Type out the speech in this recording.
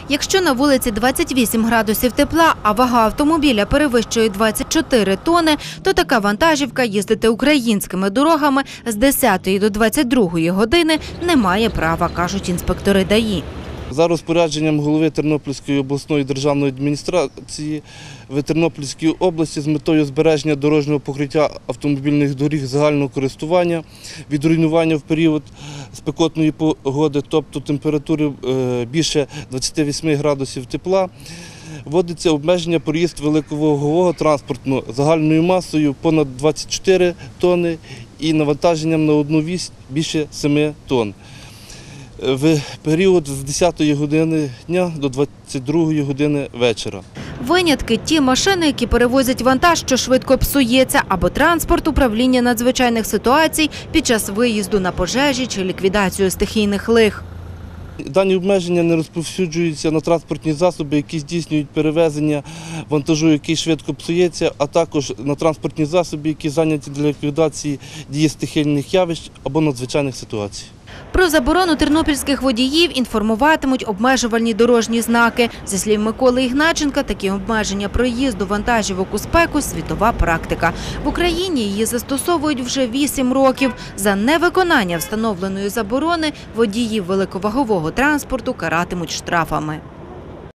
Якщо на вулиці 28 градусів тепла, а вага автомобіля перевищує 24 тони, то така вантажівка їздити українськими дорогами з 10 до 22 години не має права, кажуть інспектори ДАІ. За розпорядженням голови Тернопільської обласної державної адміністрації в Тернопільській області з метою збереження дорожнього покриття автомобільних доріг загального користування від руйнування в період спекотної погоди, тобто температури більше 28 градусів тепла, вводиться обмеження проїзд великовагового транспорту загальною масою понад 24 тонни і навантаженням на одну вісь більше 7 тонн. В період з 10 години дня до 22 години вечора. Винятки – ті машини, які перевозять вантаж, що швидко псується, або транспорт управління надзвичайних ситуацій під час виїзду на пожежі чи ліквідацію стихійних лих. Дані обмеження не розповсюджуються на транспортні засоби, які здійснюють перевезення вантажу, який швидко псується, а також на транспортні засоби, які зайняті для ліквідації дії стихійних явищ або надзвичайних ситуацій. Про заборону тернопільських водіїв інформуватимуть обмежувальні дорожні знаки. Зі слів Миколи Ігначенка, такі обмеження проїзду вантажівок у спеку – світова практика. В Україні її застосовують вже 8 років. За невиконання встановленої заборони водіїв великовагового транспорту каратимуть штрафами.